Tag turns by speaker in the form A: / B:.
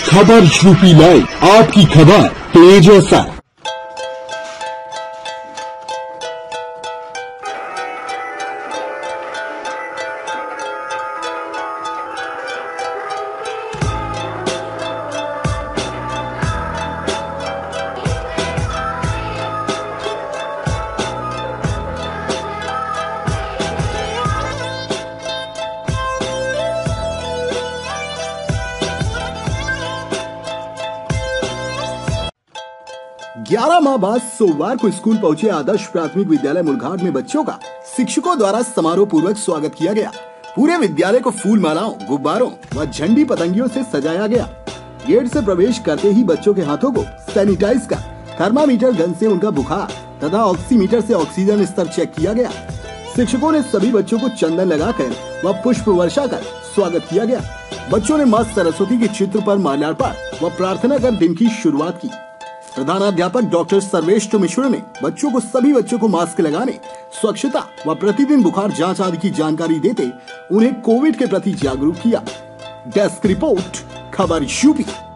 A: खबर UP live, आपकी खबर तेज ऐसा।
B: ग्यारह माह बाद सोमवार को स्कूल पहुंचे आदर्श प्राथमिक विद्यालय मुरघाट में बच्चों का शिक्षकों द्वारा समारोह पूर्वक स्वागत किया गया। पूरे विद्यालय को फूल मालाओं, गुब्बारों व झंडी पतंगियों से सजाया गया। गेट से प्रवेश करते ही बच्चों के हाथों को सैनिटाइज कर थर्मामीटर गन से उनका बुखार तथा ऑक्सीमीटर से ऑक्सीजन स्तर चेक किया गया। शिक्षकों ने सभी बच्चों को चंदन लगाकर व पुष्प वर्षा कर स्वागत किया गया। बच्चों ने मां सरस्वती के चित्र पर माल्यार्पण व प्रार्थना कर दिन की शुरुआत की। प्रधानाध्यापक डॉक्टर सर्वेश मिश्र ने बच्चों को सभी बच्चों को मास्क लगाने, स्वच्छता व प्रतिदिन बुखार जांच आदि की जानकारी देते उन्हें कोविड के प्रति जागरूक किया। डेस्क रिपोर्ट, खबर यूपी।